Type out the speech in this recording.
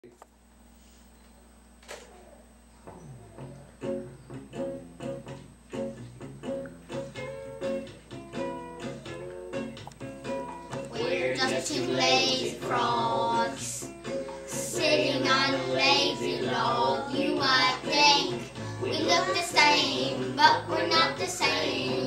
We're just two lazy frogs sitting on a lazy log. You might think we look the same, but we're not the same.